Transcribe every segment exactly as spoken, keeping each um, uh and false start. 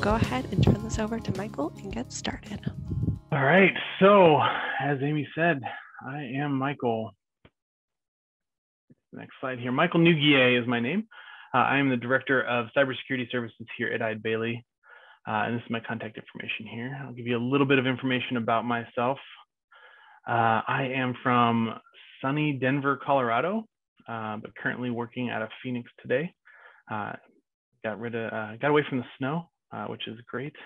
go ahead and turn this over to Michael and get started. All right, so as Amy said, I am Michael. Next slide here. Michael Nugier is my name. Uh, I am the Director of Cybersecurity Services here at Eide Bailey. Uh, and this is my contact information here. I'll give you a little bit of information about myself. Uh, I am from sunny Denver, Colorado, uh, but currently working out of Phoenix today. Uh, got rid of, uh, got away from the snow, uh, which is great,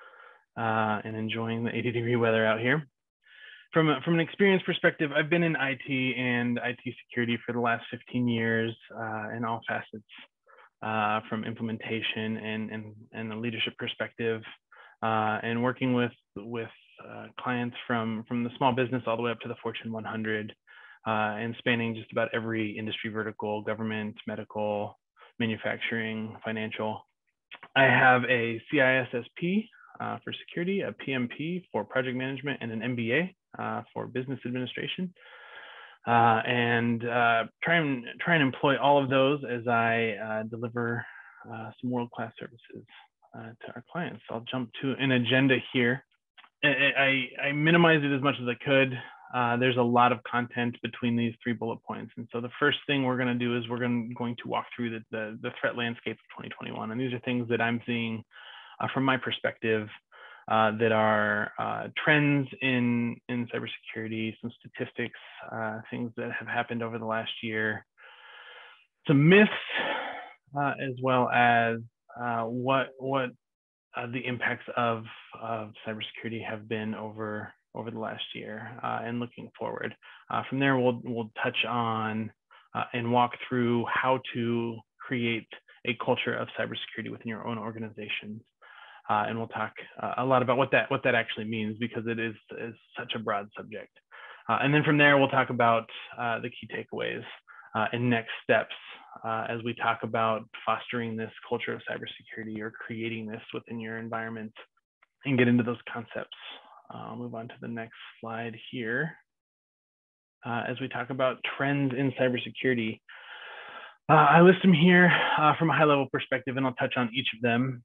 uh, and enjoying the eighty degree weather out here. From, a, from an experience perspective, I've been in I T and I T security for the last fifteen years uh, in all facets. Uh, from implementation and, and, and a leadership perspective, uh, and working with, with uh, clients from, from the small business all the way up to the Fortune one hundred, uh, and spanning just about every industry vertical: government, medical, manufacturing, financial. I have a C I S S P uh, for security, a P M P for project management, and an M B A uh, for business administration. Uh, and uh, try and try and employ all of those as I uh, deliver uh, some world-class services uh, to our clients. So I'll jump to an agenda here. I, I, I minimized it as much as I could. Uh, there's a lot of content between these three bullet points. And so the first thing we're going to do is we're going, going to walk through the, the, the threat landscape of twenty twenty-one. And these are things that I'm seeing uh, from my perspective Uh, that are uh, trends in, in cybersecurity, some statistics, uh, things that have happened over the last year, some myths, uh, as well as uh, what, what uh, the impacts of, of cybersecurity have been over, over the last year, uh, and looking forward. Uh, from there, we'll, we'll touch on uh, and walk through how to create a culture of cybersecurity within your own organizations. Uh, and we'll talk uh, a lot about what that what that actually means, because it is, is such a broad subject. Uh, and then from there, we'll talk about uh, the key takeaways uh, and next steps uh, as we talk about fostering this culture of cybersecurity or creating this within your environment, and get into those concepts. Uh, I'll move on to the next slide here uh, as we talk about trends in cybersecurity. Uh, I list them here uh, from a high level perspective, and I'll touch on each of them.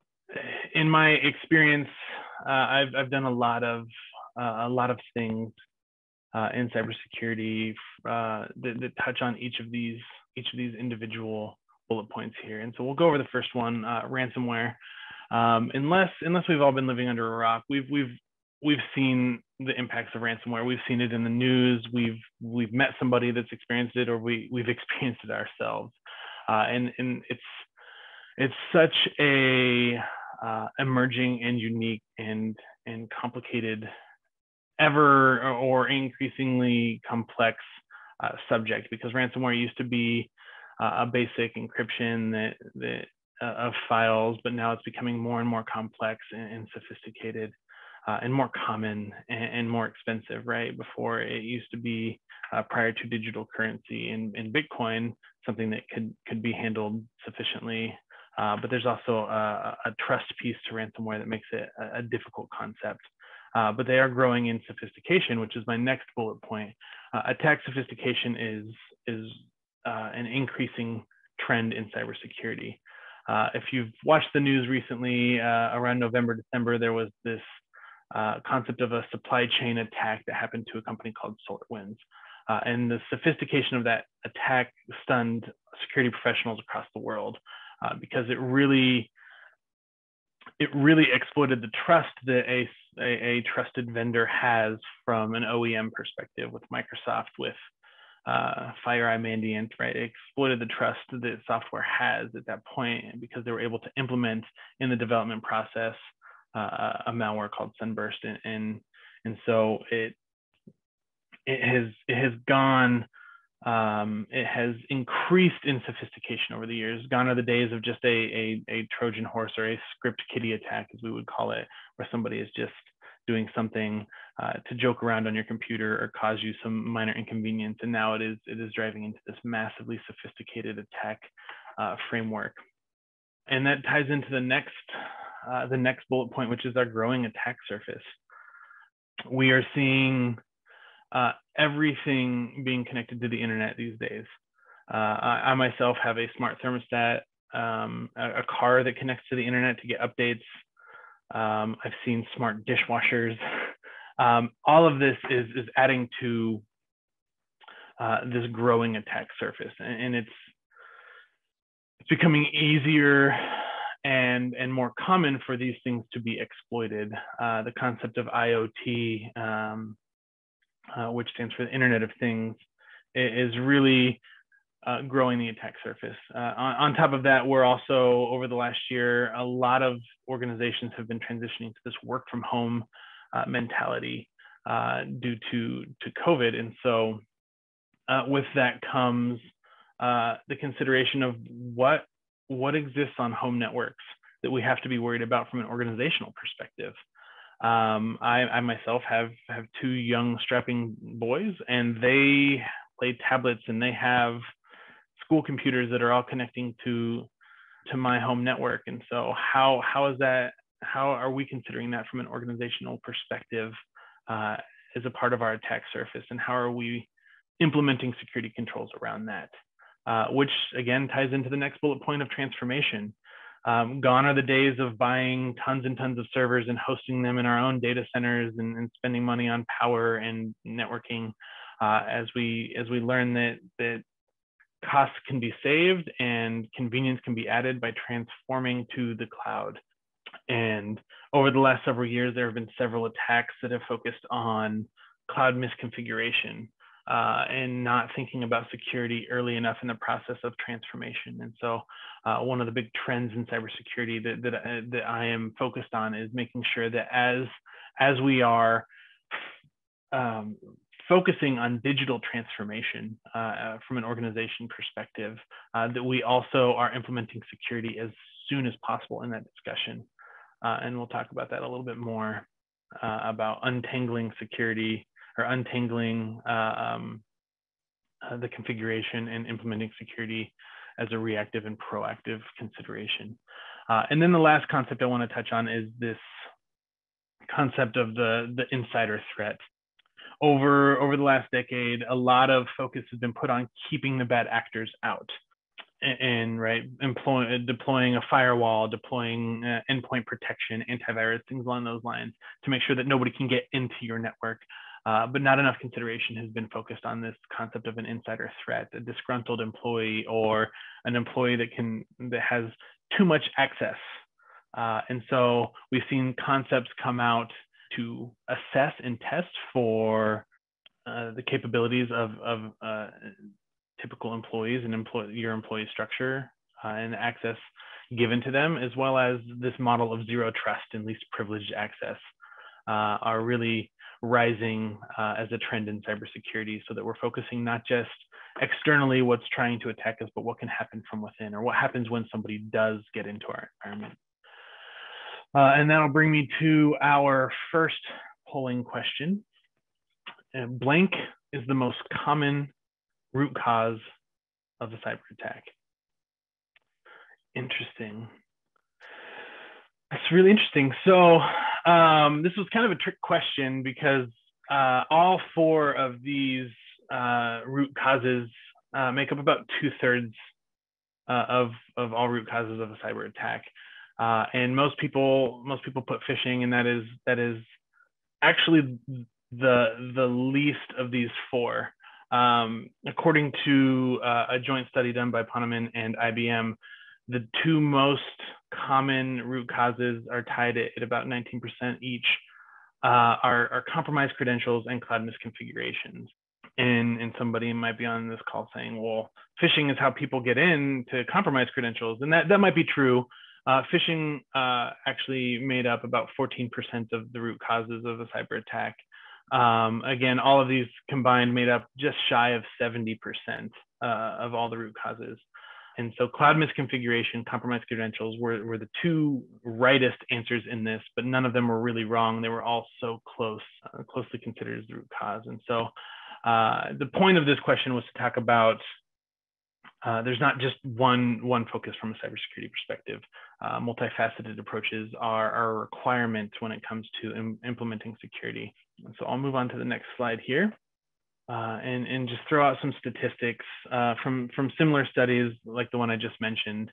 In my experience, uh, I've, I've done a lot of uh, a lot of things uh, in cybersecurity uh, that, that touch on each of these each of these individual bullet points here. And so we'll go over the first one, uh, ransomware. Um, unless unless we've all been living under a rock, we've we've we've seen the impacts of ransomware. We've seen it in the news. We've we've met somebody that's experienced it, or we we've experienced it ourselves. Uh, and and it's it's such a Uh, emerging and unique and and complicated, ever or increasingly complex uh, subject, because ransomware used to be uh, a basic encryption that, that uh, of files, but now it's becoming more and more complex and, and sophisticated uh, and more common and, and more expensive. Right before, it used to be uh, prior to digital currency and, and Bitcoin, something that could could be handled sufficiently. Uh, but there's also a, a trust piece to ransomware that makes it a, a difficult concept. Uh, but they are growing in sophistication, which is my next bullet point. Uh, attack sophistication is, is uh, an increasing trend in cybersecurity. Uh, if you've watched the news recently, uh, around November, December, there was this uh, concept of a supply chain attack that happened to a company called SolarWinds. Uh, and the sophistication of that attack stunned security professionals across the world. Uh, because it really, it really exploited the trust that a, a, a trusted vendor has from an O E M perspective, with Microsoft, with uh, FireEye Mandiant, right? It exploited the trust that software has at that point, because they were able to implement in the development process uh, a malware called Sunburst, and and, and so it it has it has gone. Um, it has increased in sophistication over the years. Gone are the days of just a, a, a Trojan horse or a script kiddie attack, as we would call it, where somebody is just doing something uh, to joke around on your computer or cause you some minor inconvenience. And now it is, it is driving into this massively sophisticated attack uh, framework. And that ties into the next, uh, the next bullet point, which is our growing attack surface. We are seeing uh, everything being connected to the internet these days. Uh, I, I myself have a smart thermostat um, a, a car that connects to the internet to get updates. Um, I've seen smart dishwashers. Um, all of this is, is adding to uh, this growing attack surface, and, and it's it's becoming easier and and more common for these things to be exploited. Uh, the concept of I O T, um, uh, which stands for the Internet of Things, is really uh, growing the attack surface. Uh, on, on top of that, we're also, over the last year, a lot of organizations have been transitioning to this work from home uh, mentality uh, due to, to COVID. And so uh, with that comes uh, the consideration of what, what exists on home networks that we have to be worried about from an organizational perspective. Um, I, I myself have, have two young strapping boys, and they play tablets, and they have school computers that are all connecting to to my home network. And so how how is that, how are we considering that from an organizational perspective uh, as a part of our attack surface, and how are we implementing security controls around that, uh, which again ties into the next bullet point of transformation. Um, gone are the days of buying tons and tons of servers and hosting them in our own data centers, and, and spending money on power and networking. Uh, as we as we learn that that costs can be saved and convenience can be added by transforming to the cloud. And over the last several years, there have been several attacks that have focused on cloud misconfiguration uh, and not thinking about security early enough in the process of transformation. And so uh, one of the big trends in cybersecurity that, that, uh, that I am focused on is making sure that as, as we are um, focusing on digital transformation uh, from an organization perspective, uh, that we also are implementing security as soon as possible in that discussion. Uh, and we'll talk about that a little bit more uh, about untangling security, or untangling uh, um, uh, the configuration and implementing security as a reactive and proactive consideration. Uh, and then the last concept I want to touch on is this concept of the, the insider threat. Over, over the last decade, a lot of focus has been put on keeping the bad actors out. And, and right, employ, deploying a firewall, deploying uh, endpoint protection, antivirus, things along those lines, to make sure that nobody can get into your network. Uh, but not enough consideration has been focused on this concept of an insider threat, a disgruntled employee, or an employee that can that has too much access. Uh, and so we've seen concepts come out to assess and test for uh, the capabilities of, of uh, typical employees and employee, your employee structure uh, and access given to them, as well as this model of zero trust and least privileged access uh, are really rising uh, as a trend in cybersecurity, so that we're focusing not just externally what's trying to attack us, but what can happen from within, or what happens when somebody does get into our environment. Uh, and that'll bring me to our first polling question. Uh, blank is the most common root cause of a cyber attack. Interesting. That's really interesting. So um, this was kind of a trick question, because uh, all four of these uh, root causes uh, make up about two thirds uh, of, of all root causes of a cyber attack. Uh, and most people, most people put phishing, and that is that is actually the the least of these four. Um, according to uh, a joint study done by Poneman and I B M, the two most common root causes are tied at, at about nineteen percent each, uh, are, are compromised credentials and cloud misconfigurations. And, and somebody might be on this call saying, well, phishing is how people get in to compromised credentials. And that, that might be true. Uh, phishing uh, actually made up about fourteen percent of the root causes of a cyber attack. Um, again, all of these combined made up just shy of seventy percent uh, of all the root causes. And so cloud misconfiguration, compromised credentials were, were the two rightest answers in this, but none of them were really wrong. They were all so close, uh, closely considered as the root cause. And so uh, the point of this question was to talk about Uh, there's not just one, one focus from a cybersecurity perspective. Uh, multifaceted approaches are, are a requirement when it comes to im implementing security. And so I'll move on to the next slide here uh, and, and just throw out some statistics uh, from, from similar studies like the one I just mentioned.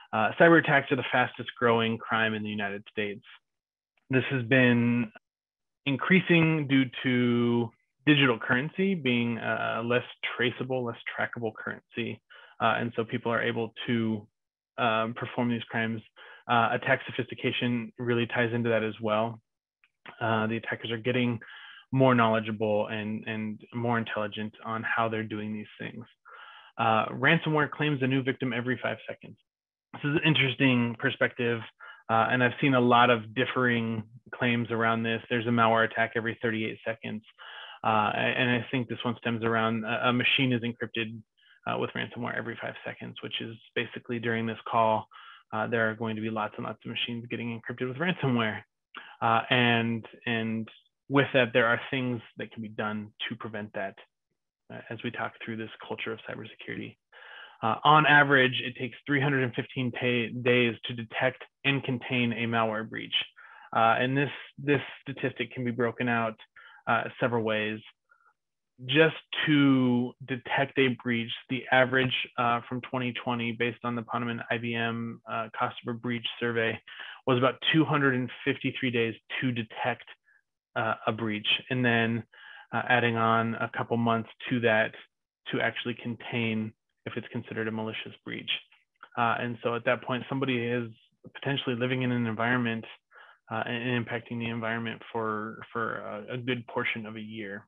Uh, cyber attacks are the fastest growing crime in the United States. This has been increasing due to digital currency being a less traceable, less trackable currency. Uh, and so people are able to um, perform these crimes. Uh, attack sophistication really ties into that as well. Uh, the attackers are getting more knowledgeable and, and more intelligent on how they're doing these things. Uh, ransomware claims a new victim every five seconds. This is an interesting perspective, uh, and I've seen a lot of differing claims around this. There's a malware attack every thirty-eight seconds, uh, and I think this one stems around a, a machine is encrypted uh, with ransomware every five seconds, which is basically during this call, uh, there are going to be lots and lots of machines getting encrypted with ransomware. Uh, and, and with that, there are things that can be done to prevent that uh, as we talk through this culture of cybersecurity. Uh, on average, it takes three hundred fifteen days to detect and contain a malware breach. Uh, and this, this statistic can be broken out uh, several ways. Just to detect a breach, the average uh, from twenty twenty, based on the Ponemon I B M uh, cost of a breach survey, was about two hundred fifty-three days to detect uh, a breach. And then uh, adding on a couple months to that to actually contain if it's considered a malicious breach. Uh, and so at that point, somebody is potentially living in an environment uh, and impacting the environment for, for a, a good portion of a year.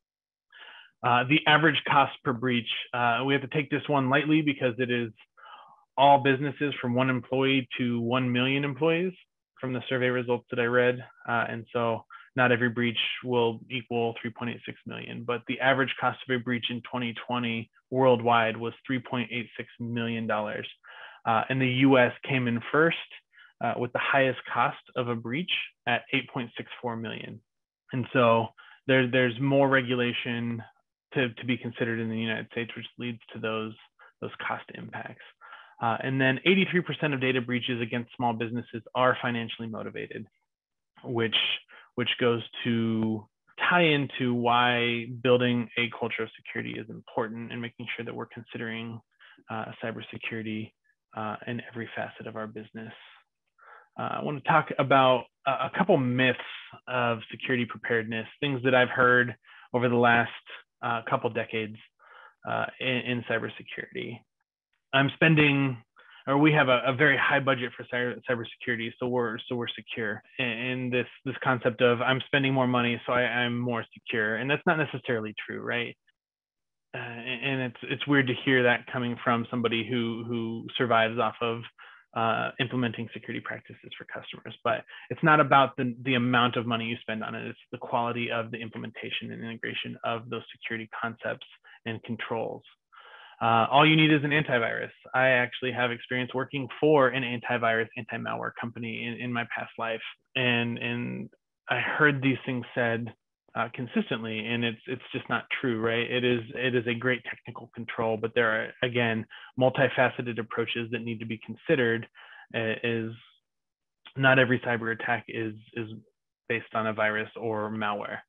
Uh, the average cost per breach, uh, we have to take this one lightly because it is all businesses from one employee to one million employees from the survey results that I read. Uh, and so not every breach will equal three point eight six million, but the average cost of a breach in twenty twenty worldwide was three point eight six million dollars. Uh, and the U S came in first uh, with the highest cost of a breach at eight point six four million. And so there, there's more regulation to, to be considered in the United States, which leads to those, those cost impacts. Uh, and then eighty-three percent of data breaches against small businesses are financially motivated, which, which goes to tie into why building a culture of security is important and making sure that we're considering uh, cybersecurity uh, in every facet of our business. Uh, I want to talk about a, a couple myths of security preparedness, things that I've heard over the last uh, couple decades uh, in, in cybersecurity. I'm spending, or we have a, a very high budget for cyber, cybersecurity, so we're so we're secure. And this this concept of I'm spending more money, so I, I'm more secure, and that's not necessarily true, right? Uh, and it's it's weird to hear that coming from somebody who who survives off of uh, implementing security practices for customers. But it's not about the the amount of money you spend on it; it's the quality of the implementation and integration of those security concepts and controls. Uh, all you need is an antivirus. I actually have experience working for an antivirus, anti-malware company in, in my past life. And, and I heard these things said uh, consistently, and it's, it's just not true, right? It is, it is a great technical control, but there are, again, multifaceted approaches that need to be considered. Uh, is not every cyber attack is, is based on a virus or malware.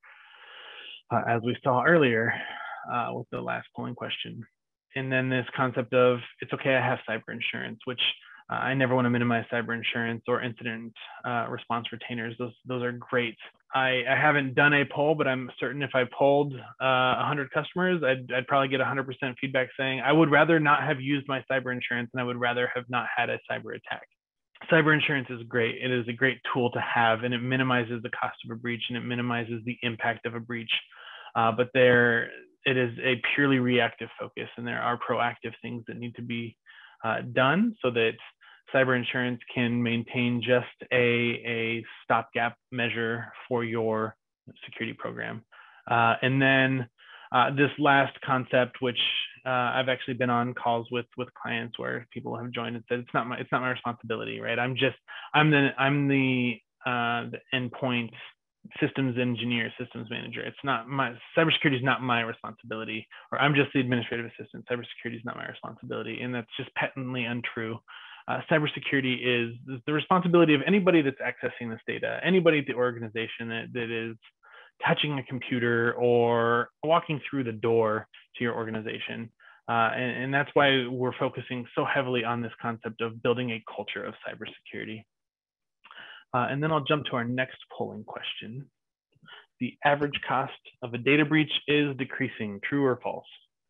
Uh, as we saw earlier uh, with the last polling question. And then this concept of it's okay, I have cyber insurance, which uh, I never want to minimize cyber insurance or incident uh, response retainers. Those those are great. I, I haven't done a poll, but I'm certain if I polled uh, one hundred customers, I'd, I'd probably get one hundred percent feedback saying I would rather not have used my cyber insurance and I would rather have not had a cyber attack. Cyber insurance is great. It is a great tool to have, and it minimizes the cost of a breach and it minimizes the impact of a breach. Uh, but there, it is a purely reactive focus, and there are proactive things that need to be uh, done so that cyber insurance can maintain just a, a stopgap measure for your security program. Uh, and then uh, this last concept, which uh, I've actually been on calls with with clients where people have joined and said it's not my it's not my responsibility, right? I'm just I'm the I'm the uh, the endpoint systems engineer, systems manager. It's not my cybersecurity is not my responsibility, or I'm just the administrative assistant. Cybersecurity is not my responsibility, and that's just patently untrue. Uh, cybersecurity is, is the responsibility of anybody that's accessing this data, anybody at the organization that, that is touching a computer or walking through the door to your organization. Uh, and, and that's why we're focusing so heavily on this concept of building a culture of cybersecurity. Uh, and then I'll jump to our next polling question. The average cost of a data breach is decreasing, true or false?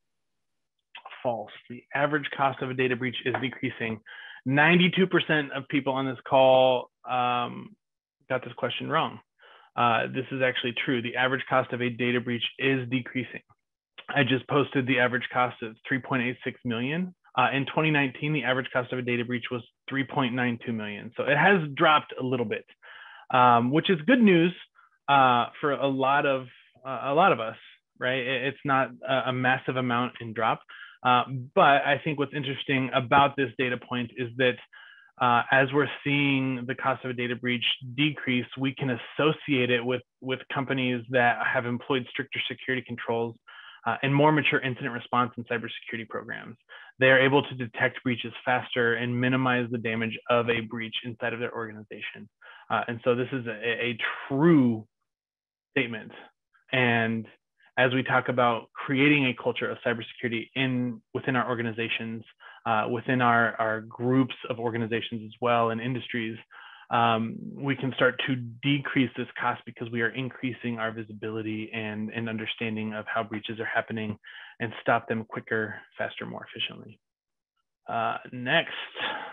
False. The average cost of a data breach is decreasing. ninety-two percent of people on this call um, got this question wrong. Uh, this is actually true. The average cost of a data breach is decreasing. I just posted the average cost of three point eight six million. Uh, in twenty nineteen, the average cost of a data breach was three point nine two million. So it has dropped a little bit, um, which is good news uh, for a lot of uh, a lot of us, right? It's not a, a massive amount in drop, uh, but I think what's interesting about this data point is that uh, as we're seeing the cost of a data breach decrease, we can associate it with with companies that have employed stricter security controls Uh, and more mature incident response and cybersecurity programs. They are able to detect breaches faster and minimize the damage of a breach inside of their organization. Uh, and so this is a, a true statement. And as we talk about creating a culture of cybersecurity in within our organizations, uh, within our, our groups of organizations as well and industries, Um, we can start to decrease this cost because we are increasing our visibility and, and understanding of how breaches are happening and stop them quicker, faster, more efficiently. Uh, next,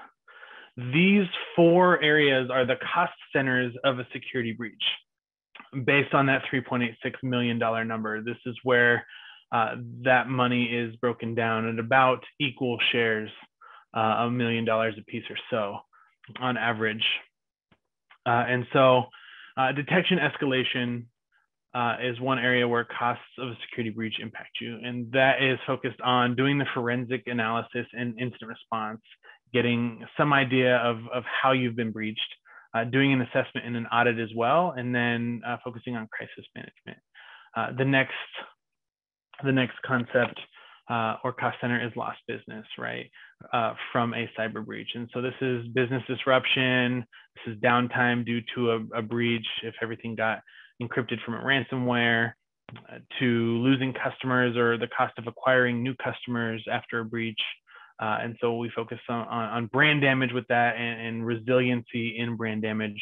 these four areas are the cost centers of a security breach. Based on that three point eight six million dollar number, this is where uh, that money is broken down at about equal shares, uh, a million dollars a piece or so on average. Uh, and so uh, detection escalation uh, is one area where costs of a security breach impact you. And that is focused on doing the forensic analysis and incident response, getting some idea of, of how you've been breached, uh, doing an assessment and an audit as well, and then uh, focusing on crisis management. Uh, the next, the next concept uh, or cost center is lost business, right? Uh, from a cyber breach. And so this is business disruption. This is downtime due to a, a breach if everything got encrypted from a ransomware, uh, to losing customers or the cost of acquiring new customers after a breach. Uh, and so we focus on, on, on brand damage with that and, and resiliency in brand damage.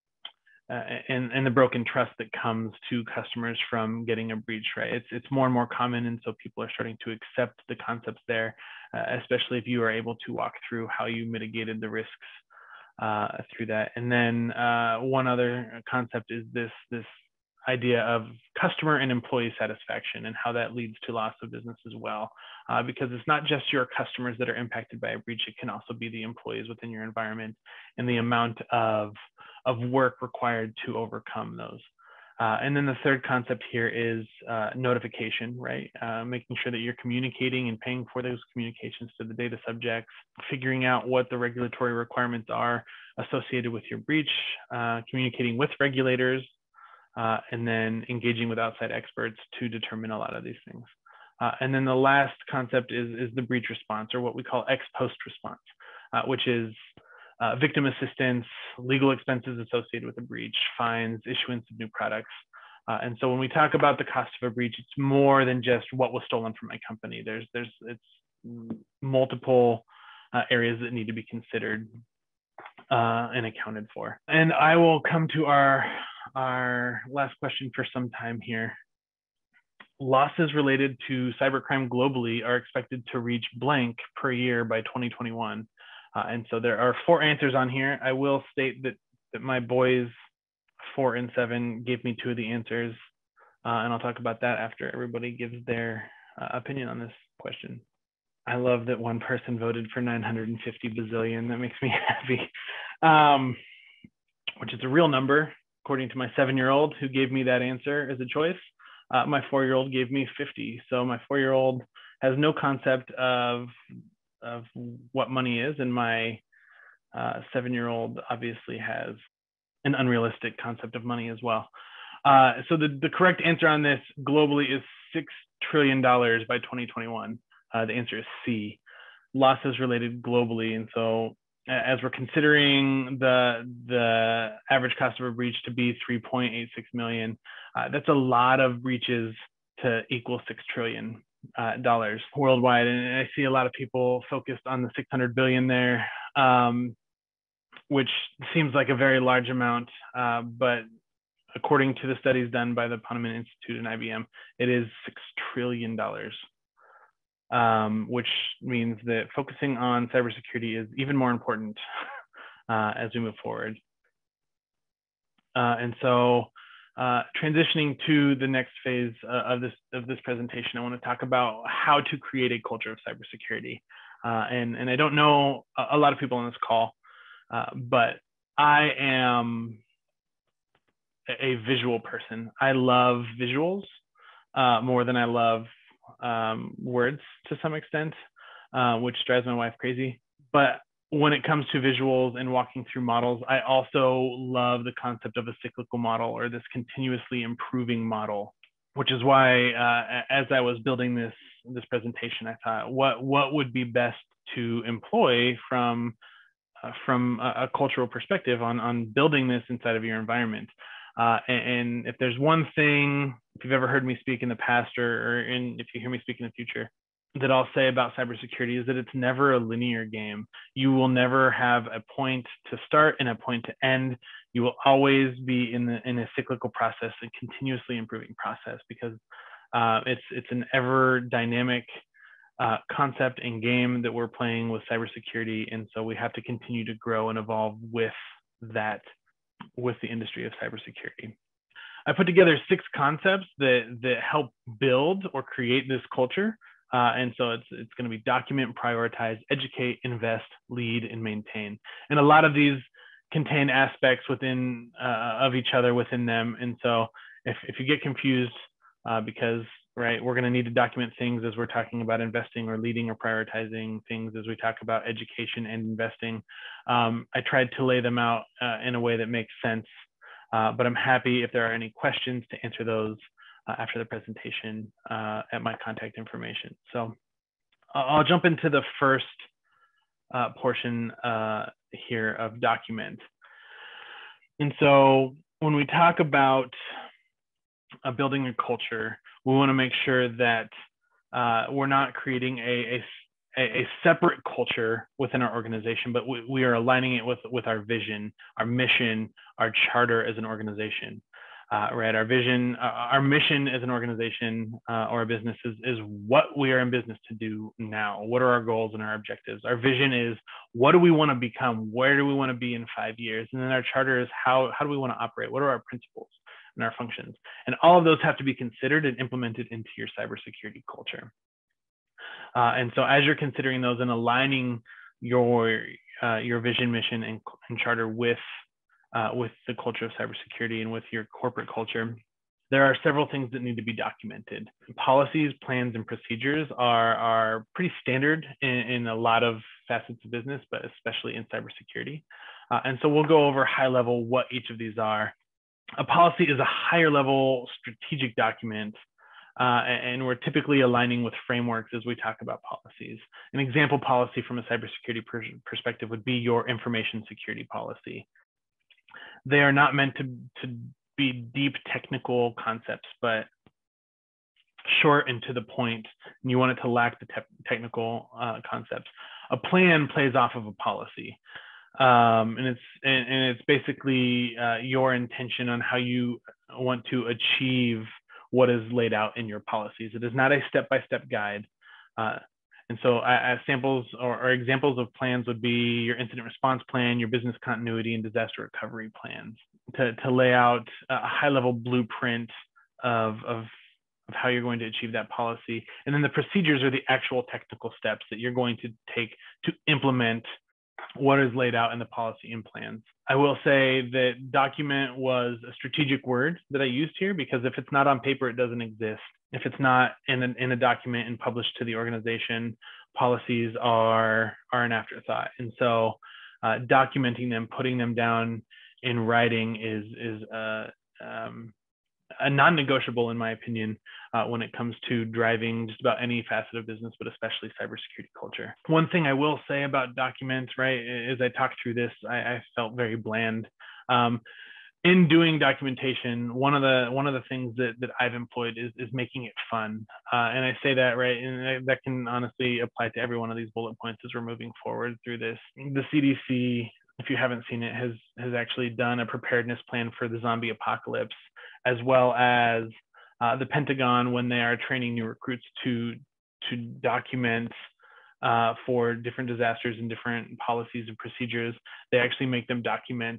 Uh, and, and the broken trust that comes to customers from getting a breach, right? It's, it's more and more common. And so people are starting to accept the concepts there, uh, especially if you are able to walk through how you mitigated the risks uh, through that. And then uh, one other concept is this, this idea of customer and employee satisfaction and how that leads to loss of business as well. Uh, because it's not just your customers that are impacted by a breach, it can also be the employees within your environment and the amount of, of work required to overcome those. Uh, and then the third concept here is uh, notification, right? Uh, making sure that you're communicating and paying for those communications to the data subjects, figuring out what the regulatory requirements are associated with your breach, uh, communicating with regulators, uh, and then engaging with outside experts to determine a lot of these things. Uh, and then the last concept is, is the breach response, or what we call ex post response, uh, which is Uh, victim assistance, legal expenses associated with a breach, fines, issuance of new products. Uh, and so when we talk about the cost of a breach, it's more than just what was stolen from my company. There's, there's, it's multiple uh, areas that need to be considered uh, and accounted for. And I will come to our, our last question for some time here. Losses related to cybercrime globally are expected to reach blank per year by twenty twenty-one. Uh, and so there are four answers on here. I will state that, that my boys, four and seven, gave me two of the answers. Uh, and I'll talk about that after everybody gives their uh, opinion on this question. I love that one person voted for nine hundred fifty bazillion. That makes me happy, um, which is a real number, according to my seven-year-old who gave me that answer as a choice. Uh, my four-year-old gave me fifty. So my four-year-old has no concept of of what money is, and my uh, seven-year-old obviously has an unrealistic concept of money as well. Uh, so the, the correct answer on this globally is six trillion dollars by twenty twenty-one. Uh, the answer is C, losses related globally. And so as we're considering the, the average cost of a breach to be three point eight six million, uh, that's a lot of breaches to equal six trillion. uh, dollars worldwide, and I see a lot of people focused on the six hundred billion there, um, which seems like a very large amount, uh, but according to the studies done by the Ponemon Institute and I B M, it is six trillion dollars, um, which means that focusing on cybersecurity is even more important uh, as we move forward. Uh, and so uh, transitioning to the next phase uh, of this of this presentation, I want to talk about how to create a culture of cybersecurity. Uh, and, and I don't know a, a lot of people on this call, uh, but I am a visual person. I love visuals uh, more than I love um, words to some extent, uh, which drives my wife crazy. But when it comes to visuals and walking through models, I also love the concept of a cyclical model, or this continuously improving model, which is why uh, as I was building this this presentation, I thought, what what would be best to employ from uh, from a, a cultural perspective on on building this inside of your environment. Uh, and, and if there's one thing, if you've ever heard me speak in the past, or, or in, if you hear me speak in the future, that I'll say about cybersecurity is that it's never a linear game. You will never have a point to start and a point to end. You will always be in the in a cyclical process, a continuously improving process, because uh, it's it's an ever dynamic uh, concept and game that we're playing with cybersecurity, and so we have to continue to grow and evolve with that, with the industry of cybersecurity. I put together six concepts that that help build or create this culture. Uh, and so it's it's going to be document, prioritize, educate, invest, lead, and maintain. And a lot of these contain aspects within uh, of each other within them. And so if if you get confused, uh, because right, we're going to need to document things as we're talking about investing or leading or prioritizing things as we talk about education and investing. Um, I tried to lay them out uh, in a way that makes sense. Uh, but I'm happy if there are any questions to answer those Uh, after the presentation uh, at my contact information. So I'll jump into the first uh, portion uh, here of document. And so when we talk about uh, building a culture, we want to make sure that uh, we're not creating a, a, a separate culture within our organization, but we, we are aligning it with, with our vision, our mission, our charter as an organization. Uh, right, our vision, uh, our mission as an organization uh, or a business is, is what we are in business to do now. What are our goals and our objectives? Our vision is, what do we want to become? Where do we want to be in five years? And then our charter is, how, how do we want to operate? What are our principles and our functions? And all of those have to be considered and implemented into your cybersecurity culture. Uh, and so as you're considering those and aligning your, uh, your vision, mission, and, and charter with Uh, with the culture of cybersecurity and with your corporate culture, there are several things that need to be documented. Policies, plans, and procedures are, are pretty standard in, in a lot of facets of business, but especially in cybersecurity. Uh, and so we'll go over high level what each of these are. A policy is a higher level strategic document, uh, and we're typically aligning with frameworks as we talk about policies. An example policy from a cybersecurity per perspective would be your information security policy. They are not meant to, to be deep technical concepts, but short and to the point, and you want it to lack the te technical uh, concepts. A plan plays off of a policy, um, and it's and, and it's basically uh, your intention on how you want to achieve what is laid out in your policies. It is not a step-by-step guide. Uh, And so uh, samples or, or examples of plans would be your incident response plan, your business continuity and disaster recovery plans, to, to lay out a high level blueprint of, of, of how you're going to achieve that policy. And then the procedures are the actual technical steps that you're going to take to implement what is laid out in the policy and plans. I will say that document was a strategic word that I used here, because if it's not on paper, it doesn't exist. If it's not in a, in a document and published to the organization, policies are, are an afterthought. And so uh, documenting them, putting them down in writing is, is uh, um, a non-negotiable, in my opinion, uh, when it comes to driving just about any facet of business, but especially cybersecurity culture. One thing I will say about documents, right, as I talked through this, I, I felt very bland. Um, in doing documentation, one of the one of the things that, that I've employed is, is making it fun. Uh, and I say that, right, and that can honestly apply to every one of these bullet points as we're moving forward through this. The C D C, if you haven't seen it, has has actually done a preparedness plan for the zombie apocalypse, as well as uh, the Pentagon when they are training new recruits to to document uh, for different disasters and different policies and procedures. They actually make them document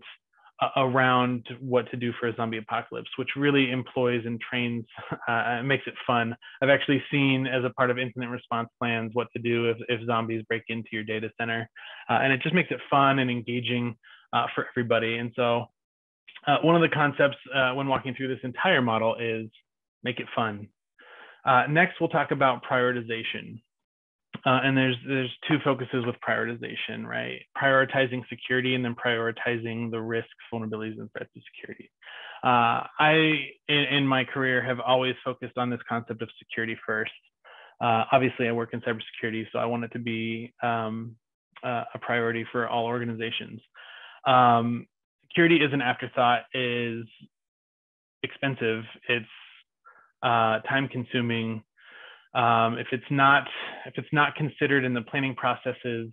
around what to do for a zombie apocalypse, which really employs and trains, uh, makes it fun. I've actually seen as a part of incident response plans what to do if, if zombies break into your data center. Uh, and it just makes it fun and engaging uh, for everybody. And so uh, one of the concepts uh, when walking through this entire model is make it fun. Uh, next, we'll talk about prioritization. Uh, and there's there's two focuses with prioritization, right? Prioritizing security and then prioritizing the risks, vulnerabilities, and threats to security. Uh, I, in, in my career, have always focused on this concept of security first. Uh, obviously, I work in cybersecurity, so I want it to be um, uh, a priority for all organizations. Um, security is an afterthought, is expensive, it's uh, time-consuming. Um, if it's not if it's not considered in the planning processes,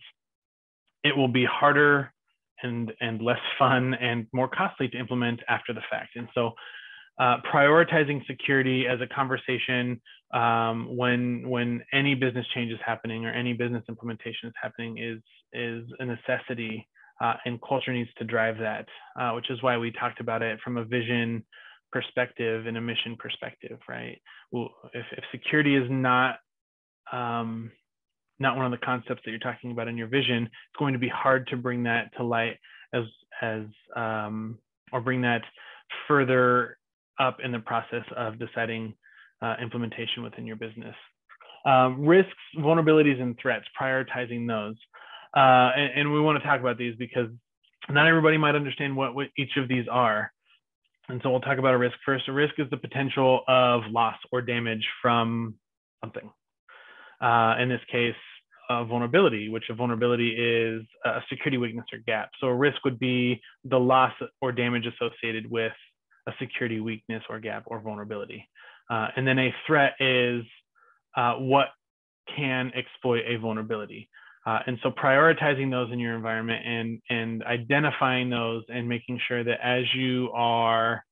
it will be harder and and less fun and more costly to implement after the fact. And so, uh, prioritizing security as a conversation um, when when any business change is happening or any business implementation is happening is is a necessity, uh, and culture needs to drive that, uh, which is why we talked about it from a vision perspective and a mission perspective, right? Well, if, if security is not um, not one of the concepts that you're talking about in your vision, it's going to be hard to bring that to light as as um, or bring that further up in the process of deciding uh, implementation within your business. Um, risks, vulnerabilities, and threats, prioritizing those, uh, and, and we want to talk about these because not everybody might understand what, what each of these are. And so we'll talk about a risk first. A risk is the potential of loss or damage from something. Uh, in this case, a vulnerability, which a vulnerability is a security weakness or gap. So a risk would be the loss or damage associated with a security weakness or gap or vulnerability. Uh, and then a threat is uh, what can exploit a vulnerability. Uh, and so prioritizing those in your environment and, and identifying those and making sure that as you are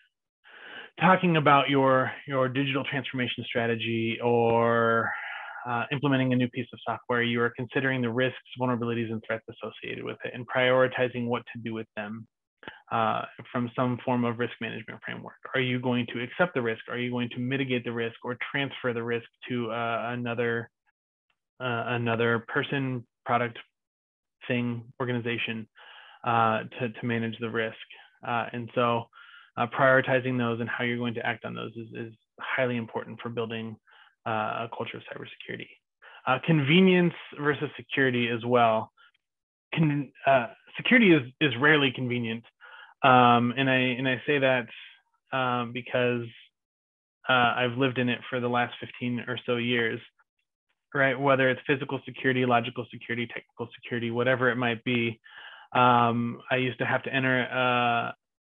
talking about your, your digital transformation strategy or uh, implementing a new piece of software, you are considering the risks, vulnerabilities, and threats associated with it and prioritizing what to do with them uh, from some form of risk management framework. Are you going to accept the risk? Are you going to mitigate the risk or transfer the risk to uh, another Uh, another person, product, thing, organization uh, to, to manage the risk. Uh, and so uh, prioritizing those and how you're going to act on those is, is highly important for building uh, a culture of cybersecurity. Uh, convenience versus security as well. Con uh, security is, is rarely convenient. Um, and, I, and I say that um, because uh, I've lived in it for the last fifteen or so years. Right, whether it's physical security, logical security, technical security, whatever it might be. Um, I used to have to enter a,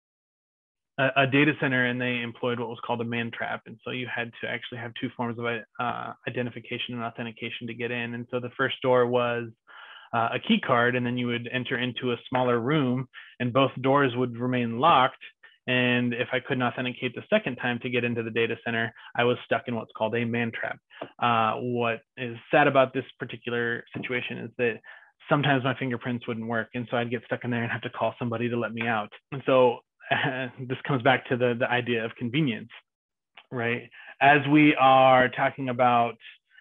a, a data center and they employed what was called a man trap. And so you had to actually have two forms of uh, identification and authentication to get in. And so the first door was uh, a key card, and then you would enter into a smaller room and both doors would remain locked. And if I couldn't authenticate the second time to get into the data center, I was stuck in what's called a man trap. Uh, what is sad about this particular situation is that sometimes my fingerprints wouldn't work. And so I'd get stuck in there and have to call somebody to let me out. And so uh, this comes back to the, the idea of convenience, right? As we are talking about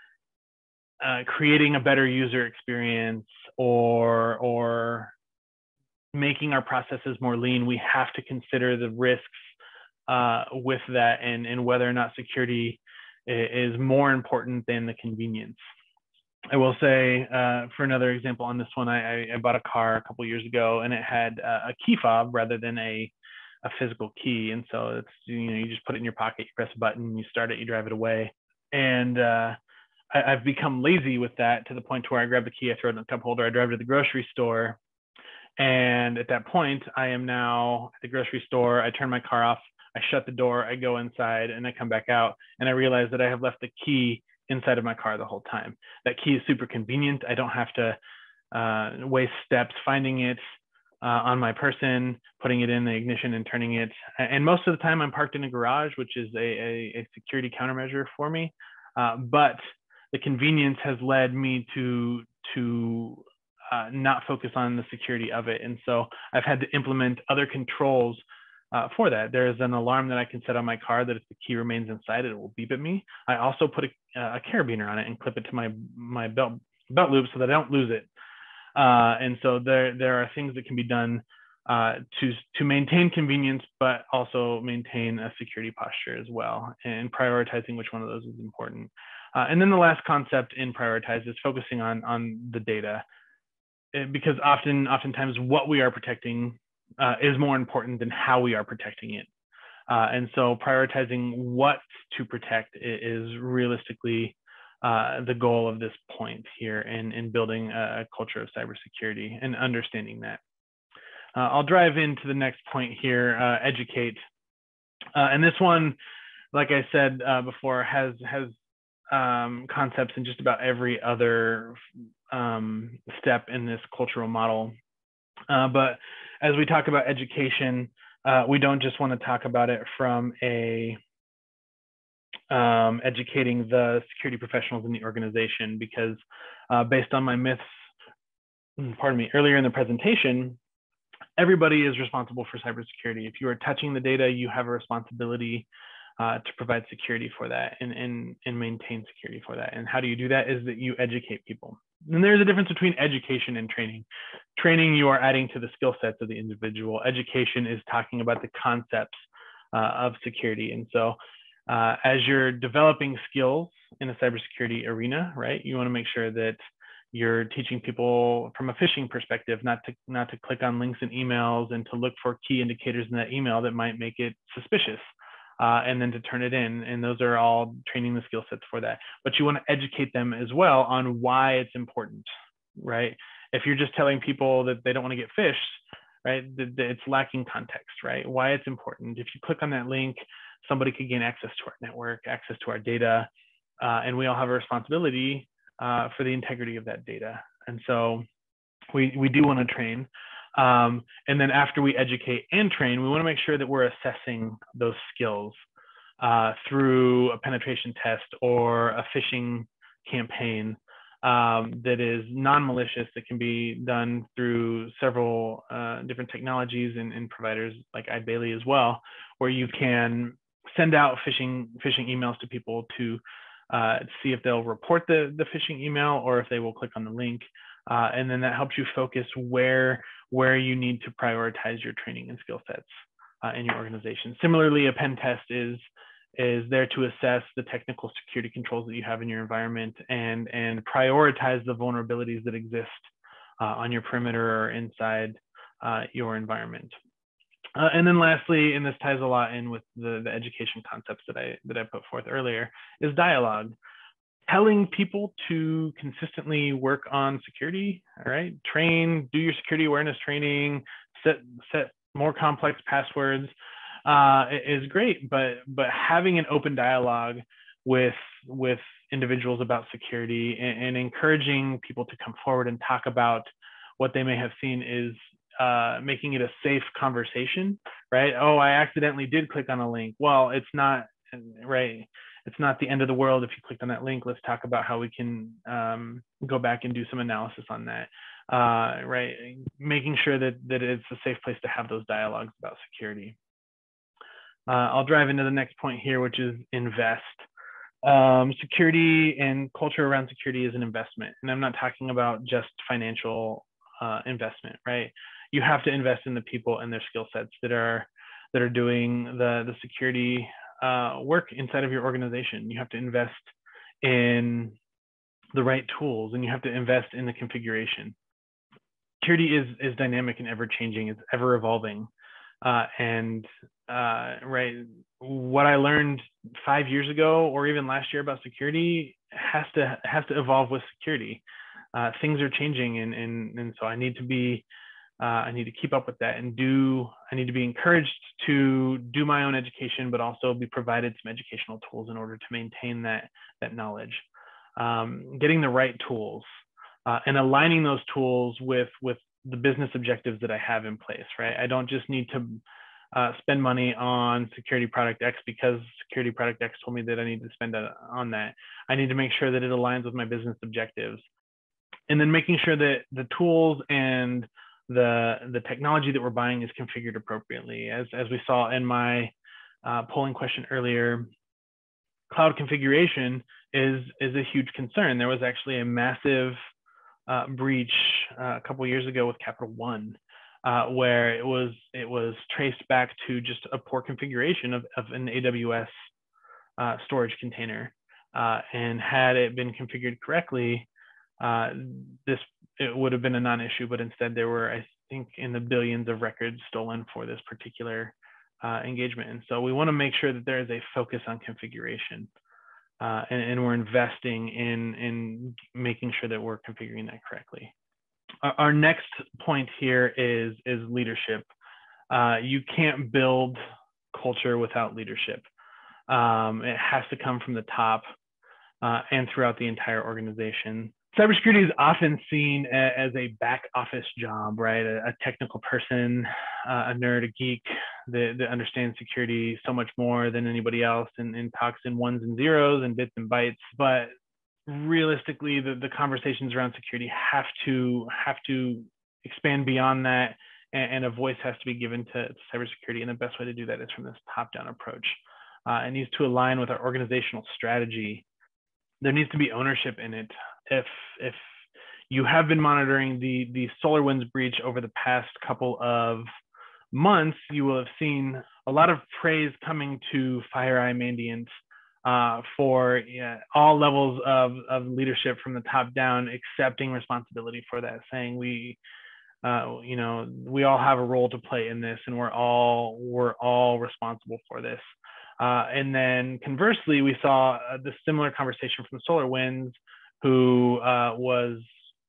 uh, creating a better user experience or, or making our processes more lean, we have to consider the risks uh, with that and, and whether or not security is more important than the convenience. I will say, uh, for another example on this one, I, I bought a car a couple years ago and it had a key fob rather than a, a physical key. And so it's, you know, you just put it in your pocket, you press a button, you start it, you drive it away. And uh, I, I've become lazy with that to the point where I grab the key, I throw it in the cup holder, I drive to the grocery store, And at that point, I am now at the grocery store. I turn my car off. I shut the door. I go inside and I come back out and I realize that I have left the key inside of my car the whole time. That key is super convenient. I don't have to uh, waste steps finding it uh, on my person, putting it in the ignition and turning it. And most of the time I'm parked in a garage, which is a, a, a security countermeasure for me. Uh, but the convenience has led me to, to uh, not focus on the security of it. And so I've had to implement other controls uh, for that. There's an alarm that I can set on my car that if the key remains inside, it will beep at me. I also put a, a carabiner on it and clip it to my, my belt, belt loop so that I don't lose it. Uh, and so there, there are things that can be done uh, to, to maintain convenience, but also maintain a security posture as well, and prioritizing which one of those is important. Uh, and then the last concept in prioritize is focusing on, on the data, it, because often, oftentimes what we are protecting uh, is more important than how we are protecting it. Uh, and so prioritizing what to protect is realistically uh, the goal of this point here in, in building a culture of cybersecurity and understanding that. Uh, I'll drive into the next point here, uh, educate. Uh, and this one, like I said uh, before, has, has um, concepts in just about every other um, step in this cultural model. Uh, but as we talk about education, uh, we don't just want to talk about it from a um, educating the security professionals in the organization, because uh, based on my myths, pardon me, earlier in the presentation, everybody is responsible for cybersecurity. If you are touching the data, you have a responsibility uh, to provide security for that and, and, and maintain security for that. And how do you do that is that you educate people. And there's a difference between education and training. Training, you are adding to the skill sets of the individual. Education is talking about the concepts uh, of security. And so uh, as you're developing skills in a cybersecurity arena, right, you want to make sure that you're teaching people from a phishing perspective, not to, not to click on links in emails and to look for key indicators in that email that might make it suspicious. Uh, and then to turn it in. And those are all training the skill sets for that. But you want to educate them as well on why it's important, right? If you're just telling people that they don't want to get phished, right, it's lacking context, right? Why it's important. If you click on that link, somebody could gain access to our network, access to our data, uh, and we all have a responsibility uh, for the integrity of that data. And so we, we do want to train. Um, and then after we educate and train, we want to make sure that we're assessing those skills uh, through a penetration test or a phishing campaign um, that is non-malicious, that can be done through several uh, different technologies and, and providers like Eide as well, where you can send out phishing, phishing emails to people to uh, see if they'll report the, the phishing email or if they will click on the link. Uh, and then that helps you focus where, where you need to prioritize your training and skill sets uh, in your organization. Similarly, a pen test is, is there to assess the technical security controls that you have in your environment and, and prioritize the vulnerabilities that exist uh, on your perimeter or inside uh, your environment. Uh, and then lastly, and this ties a lot in with the, the education concepts that I, that I put forth earlier, is dialogue. Telling people to consistently work on security, all right? Train, do your security awareness training, set set more complex passwords uh, is great, but but having an open dialogue with with individuals about security and, and encouraging people to come forward and talk about what they may have seen is uh, making it a safe conversation, right? Oh, I accidentally did click on a link. Well, it's not, right? It's not the end of the world if you clicked on that link. Let's talk about how we can um, go back and do some analysis on that, uh, right? Making sure that, that it's a safe place to have those dialogues about security. Uh, I'll drive into the next point here, which is invest. Um, security and culture around security is an investment. And I'm not talking about just financial uh, investment, right? You have to invest in the people and their skill sets that are, that are doing the, the security Uh, work inside of your organization. You have to invest in the right tools and you have to invest in the configuration. Security is, is dynamic and ever changing, it's ever evolving. Uh, and uh, right, what I learned five years ago or even last year about security has to, has to evolve with security. Uh, things are changing and, and, and so I need to be Uh, I need to keep up with that and do, I need to be encouraged to do my own education, but also be provided some educational tools in order to maintain that, that knowledge. Um, getting the right tools uh, and aligning those tools with, with the business objectives that I have in place, right? I don't just need to uh, spend money on security product X because security product X told me that I need to spend a, on that. I need to make sure that it aligns with my business objectives. And then making sure that the tools and the, the technology that we're buying is configured appropriately. As, as we saw in my uh, polling question earlier, cloud configuration is, is a huge concern. There was actually a massive uh, breach uh, a couple of years ago with Capital One, uh, where it was, it was traced back to just a poor configuration of, of an A W S uh, storage container. Uh, and had it been configured correctly, uh, this it would have been a non-issue, but instead there were, I think, in the billions of records stolen for this particular uh, engagement. And so we want to make sure that there is a focus on configuration, uh, and, and we're investing in, in making sure that we're configuring that correctly. Our, our next point here is, is leadership. Uh, you can't build culture without leadership. Um, it has to come from the top uh, and throughout the entire organization. Cybersecurity is often seen as a back office job, right? A, a technical person, uh, a nerd, a geek that, that understands security so much more than anybody else, and, and talks in ones and zeros and bits and bytes. But realistically, the, the conversations around security have to have to expand beyond that, and, and a voice has to be given to, to cybersecurity. And the best way to do that is from this top-down approach. Uh, it needs to align with our organizational strategy. There needs to be ownership in it. If if you have been monitoring the the SolarWinds breach over the past couple of months, you will have seen a lot of praise coming to FireEye Mandiant uh, for yeah, all levels of, of leadership from the top down, accepting responsibility for that, saying we, uh, you know, we all have a role to play in this, and we're all we're all responsible for this. Uh, and then conversely, we saw uh, the similar conversation from SolarWinds, who uh, was,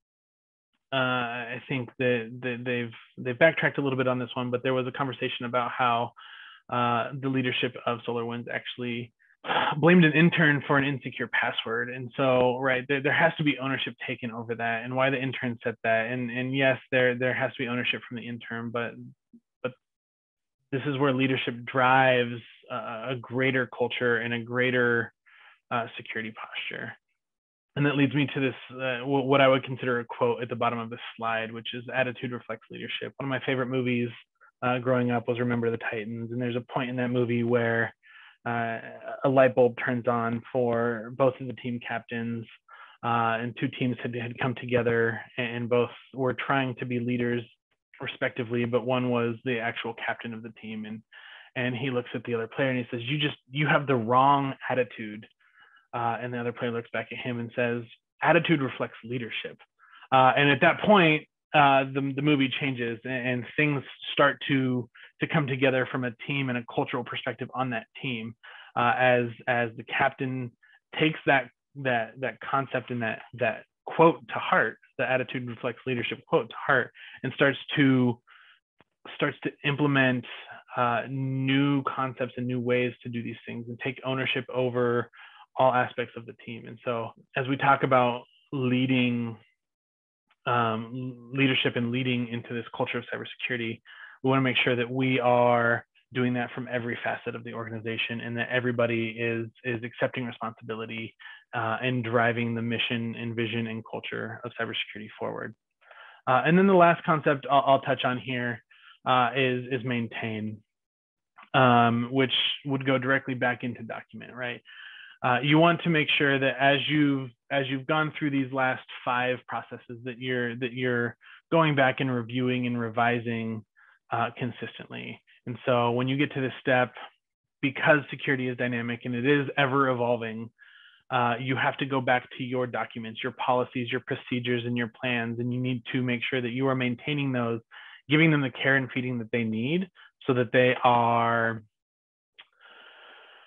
uh, I think that, that they've they've backtracked a little bit on this one, but there was a conversation about how uh, the leadership of SolarWinds actually blamed an intern for an insecure password. And so, right, there, there has to be ownership taken over that, and why the intern said that. And and yes, there there has to be ownership from the intern, but but this is where leadership drives uh, a greater culture and a greater uh, security posture. And that leads me to this, uh, what I would consider a quote at the bottom of this slide, which is attitude reflects leadership. One of my favorite movies uh, growing up was Remember the Titans. And there's a point in that movie where uh, a light bulb turns on for both of the team captains, uh, and two teams had, had come together, and both were trying to be leaders respectively, but one was the actual captain of the team. And, and he looks at the other player and he says, you just, you have the wrong attitude. Uh, and the other player looks back at him and says, attitude reflects leadership. Uh, and at that point, uh, the, the movie changes, and, and things start to, to come together from a team and a cultural perspective on that team, uh, as, as the captain takes that, that, that concept and that, that quote to heart, the attitude reflects leadership quote to heart, and starts to, starts to implement uh, new concepts and new ways to do these things and take ownership over all aspects of the team. And so as we talk about leading, um, leadership and leading into this culture of cybersecurity, we want to make sure that we are doing that from every facet of the organization, and that everybody is, is accepting responsibility uh, and driving the mission and vision and culture of cybersecurity forward. Uh, and then the last concept I'll, I'll touch on here uh, is, is maintain, um, which would go directly back into document, right? Uh, you want to make sure that as you've as you've gone through these last five processes, that you're that you're going back and reviewing and revising uh, consistently. And so when you get to this step, because security is dynamic and it is ever evolving, uh, you have to go back to your documents, your policies, your procedures, and your plans, and you need to make sure that you are maintaining those, giving them the care and feeding that they need, so that they are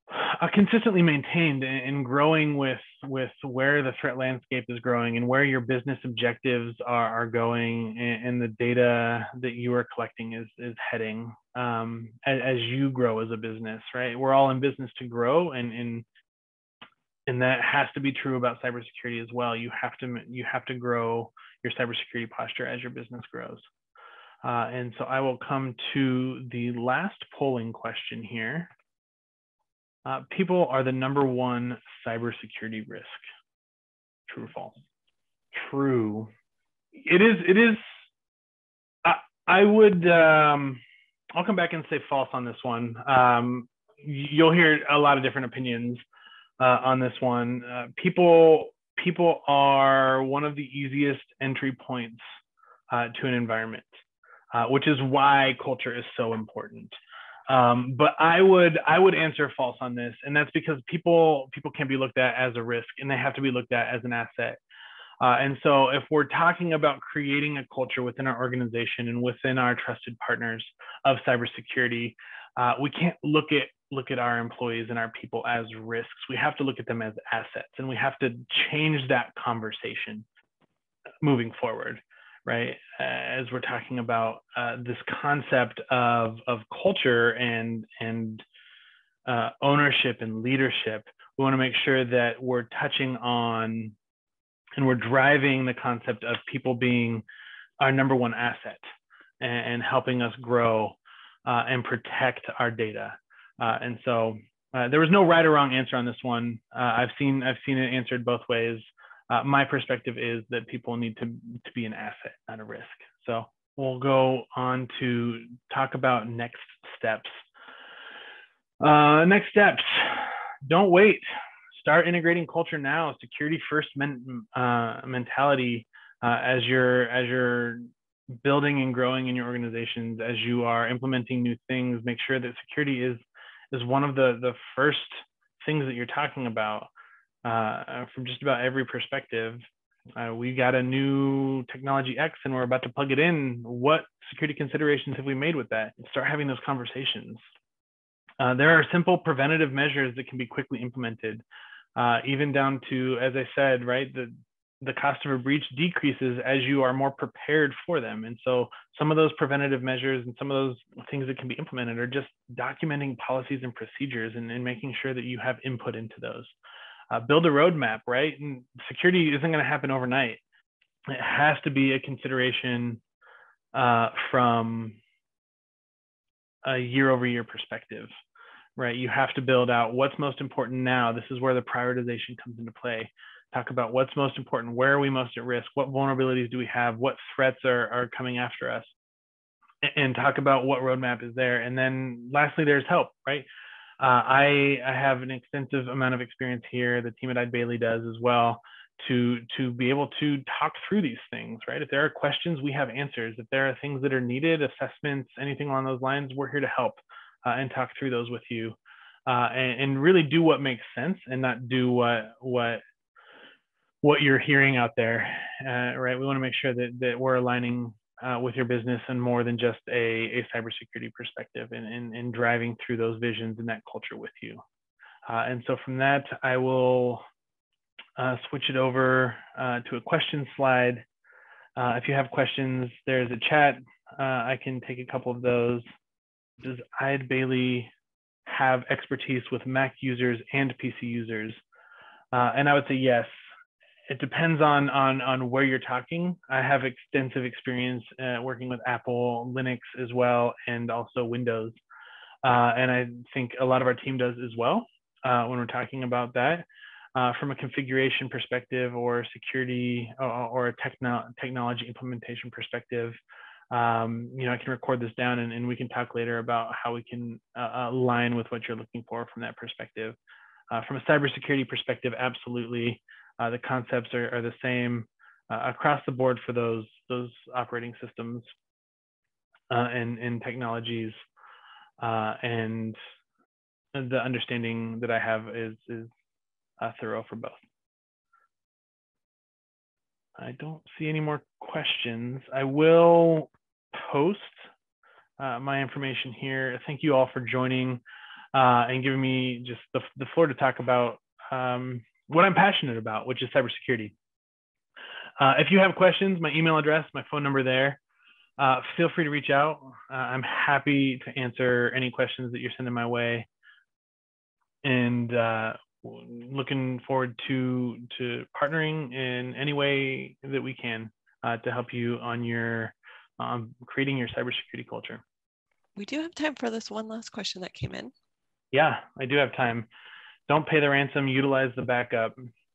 uh, consistently maintained and growing with with where the threat landscape is growing and where your business objectives are, are going, and, and the data that you are collecting is is heading um, as, as you grow as a business, right? We're all in business to grow, and and and that has to be true about cybersecurity as well. You have to you have to grow your cybersecurity posture as your business grows. Uh, and so I will come to the last polling question here. Uh, people are the number one cybersecurity risk. True or false? True. It is. It is. I, I would. Um, I'll come back and say false on this one. Um, you'll hear a lot of different opinions uh, on this one. Uh, people. People are one of the easiest entry points uh, to an environment, uh, which is why culture is so important. Um, but I would I would answer false on this, and that's because people people can be looked at as a risk, and they have to be looked at as an asset. Uh, and so, if we're talking about creating a culture within our organization and within our trusted partners of cybersecurity, uh, we can't look at look at our employees and our people as risks. We have to look at them as assets, and we have to change that conversation moving forward. Right, as we're talking about uh, this concept of of culture and and uh, ownership and leadership, we want to make sure that we're touching on and we're driving the concept of people being our number one asset and, and helping us grow uh, and protect our data. Uh, and so uh, there was no right or wrong answer on this one. Uh, I've seen I've seen it answered both ways. Uh, my perspective is that people need to, to be an asset, not a risk. So we'll go on to talk about next steps. Uh, next steps, don't wait. Start integrating culture now. Security first men, uh, mentality uh, as you're as you're building and growing in your organizations, as you are implementing new things. Make sure that security is is one of the the first things that you're talking about. Uh, from just about every perspective. Uh, we got a new technology X and we're about to plug it in. What security considerations have we made with that? Start having those conversations. Uh, there are simple preventative measures that can be quickly implemented, uh, even down to, as I said, right, the, the cost of a breach decreases as you are more prepared for them. And so some of those preventative measures and some of those things that can be implemented are just documenting policies and procedures and, and making sure that you have input into those. Uh, build a roadmap, right? And security isn't going to happen overnight. It has to be a consideration uh, from a year over year perspective, right? You have to build out what's most important now. This is where the prioritization comes into play. Talk about what's most important. Where are we most at risk? What vulnerabilities do we have? What threats are, are coming after us? And talk about what roadmap is there. And then lastly, there's help, right? Uh, I, I have an extensive amount of experience here. The team at Eide Bailey does as well to, to be able to talk through these things, right? If there are questions, we have answers. If there are things that are needed, assessments, anything along those lines, we're here to help uh, and talk through those with you uh, and, and really do what makes sense and not do what, what, what you're hearing out there, uh, right? We want to make sure that, that we're aligning Uh, with your business and more than just a, a cybersecurity perspective and, and, and driving through those visions and that culture with you. Uh, and so from that, I will uh, switch it over uh, to a question slide. Uh, if you have questions, there's a chat. Uh, I can take a couple of those. Does Eide Bailey have expertise with Mac users and P C users? Uh, and I would say yes. It depends on, on, on where you're talking. I have extensive experience uh, working with Apple, Linux as well, and also Windows. Uh, and I think a lot of our team does as well uh, when we're talking about that. Uh, from a configuration perspective or security or, or a techno technology implementation perspective, um, you know, I can record this down and, and we can talk later about how we can uh, align with what you're looking for from that perspective. Uh, from a cybersecurity perspective, absolutely. Uh, the concepts are, are the same uh, across the board for those those operating systems uh, and, and technologies. Uh, and the understanding that I have is, is uh, thorough for both. I don't see any more questions. I will post uh, my information here. Thank you all for joining. uh, and giving me just the, the floor to talk about um, what I'm passionate about, which is cybersecurity. Uh, if you have questions, my email address, my phone number there, uh, feel free to reach out. Uh, I'm happy to answer any questions that you're sending my way. And uh, looking forward to, to partnering in any way that we can uh, to help you on your um, creating your cybersecurity culture. We do have time for this one last question that came in. Yeah, I do have time. Don't pay the ransom, utilize the backup.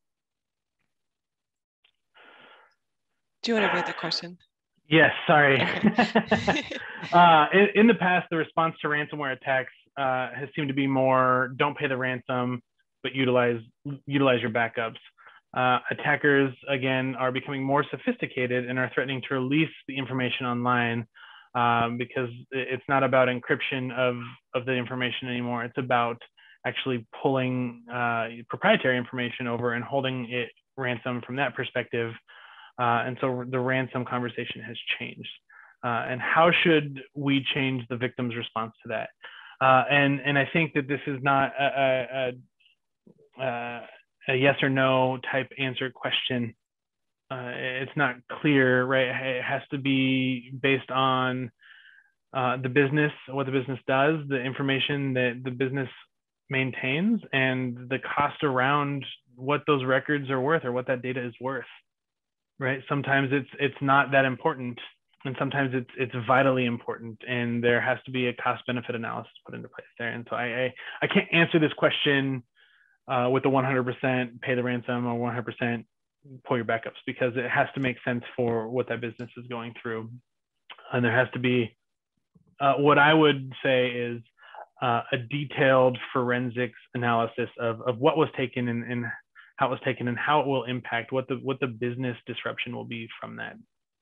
Do you want to read the question? Yes, sorry. Okay. uh, in, in the past, the response to ransomware attacks uh, has seemed to be more, don't pay the ransom, but utilize, utilize your backups. Uh, attackers, again, are becoming more sophisticated and are threatening to release the information online um, because it's not about encryption of, of the information anymore. It's about actually pulling uh, proprietary information over and holding it ransom from that perspective. Uh, and so the ransom conversation has changed. Uh, and how should we change the victim's response to that? Uh, and, and I think that this is not a, a, a, a yes or no type answer question. Uh, it's not clear, right? It has to be based on uh, the business, what the business does, the information that the business maintains, and the cost around what those records are worth or what that data is worth. Right. Sometimes it's it's not that important, and sometimes it's it's vitally important, and there has to be a cost benefit analysis put into place there. And so I I, I can't answer this question uh, with the one hundred percent pay the ransom or one hundred percent pull your backups, because it has to make sense for what that business is going through, and there has to be uh, what I would say is uh, a detailed forensics analysis of of what was taken and, and how it was taken and how it will impact, what the what the business disruption will be from that.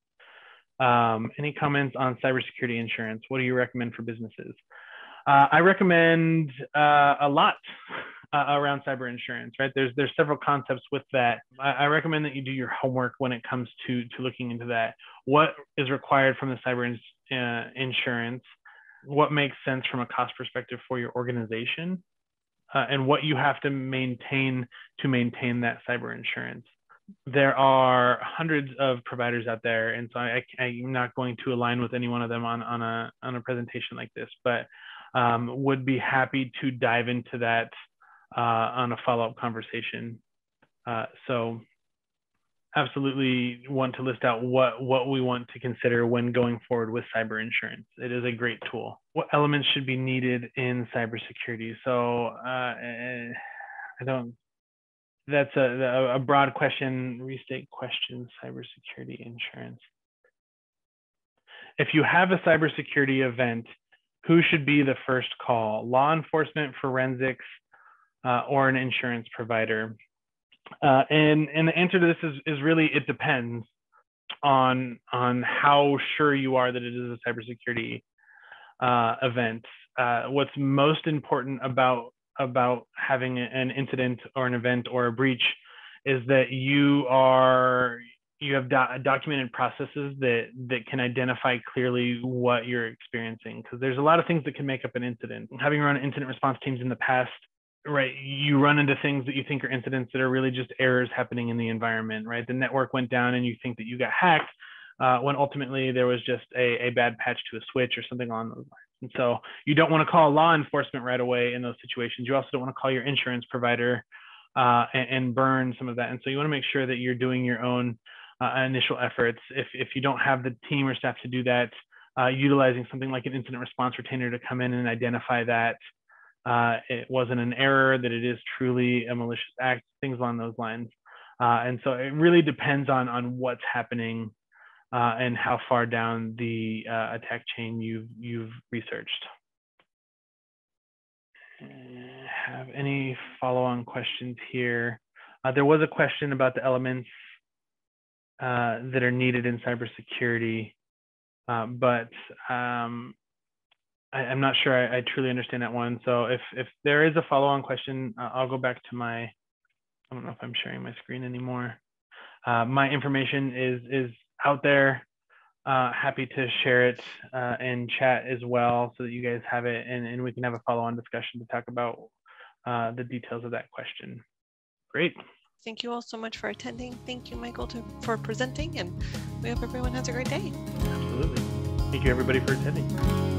Um, any comments on cybersecurity insurance? What do you recommend for businesses? Uh, I recommend uh, a lot uh, around cyber insurance, right? There's there's several concepts with that. I, I recommend that you do your homework when it comes to, to looking into that. What is required from the cyber ins uh, insurance? What makes sense from a cost perspective for your organization? Uh, and what you have to maintain to maintain that cyber insurance. There are hundreds of providers out there, and so I, I'm not going to align with any one of them on, on, a, on a presentation like this, but um, would be happy to dive into that uh, on a follow-up conversation. Uh, so absolutely want to list out what, what we want to consider when going forward with cyber insurance. It is a great tool. What elements should be needed in cybersecurity? So uh, I don't, that's a, a broad question, restate question, cybersecurity insurance. If you have a cybersecurity event, who should be the first call? Law enforcement, forensics, uh, or an insurance provider? Uh, and, and the answer to this is, is really, it depends on, on how sure you are that it is a cybersecurity uh, event. Uh, what's most important about, about having an incident or an event or a breach is that you are, you have do documented processes that, that can identify clearly what you're experiencing. Because there's a lot of things that can make up an incident. Having run incident response teams in the past, right, you run into things that you think are incidents that are really just errors happening in the environment, right? The network went down and you think that you got hacked uh, when ultimately there was just a, a bad patch to a switch or something along those lines. And so you don't want to call law enforcement right away in those situations. You also don't want to call your insurance provider uh, and, and burn some of that. And so you want to make sure that you're doing your own uh, initial efforts. If, if you don't have the team or staff to do that, uh, utilizing something like an incident response retainer to come in and identify that Uh, it wasn't an error, that it is truly a malicious act, things along those lines. Uh, and so it really depends on, on what's happening uh, and how far down the uh, attack chain you've, you've researched. Uh, have any follow-on questions here? Uh, there was a question about the elements uh, that are needed in cybersecurity, uh, but um, I, I'm not sure I, I truly understand that one. So if, if there is a follow-on question, uh, I'll go back to my, I don't know if I'm sharing my screen anymore. Uh, my information is, is out there. uh, happy to share it uh, in chat as well so that you guys have it, and, and we can have a follow-on discussion to talk about uh, the details of that question. Great. Thank you all so much for attending. Thank you, Michael, to, for presenting, and we hope everyone has a great day. Absolutely. Thank you, everybody, for attending.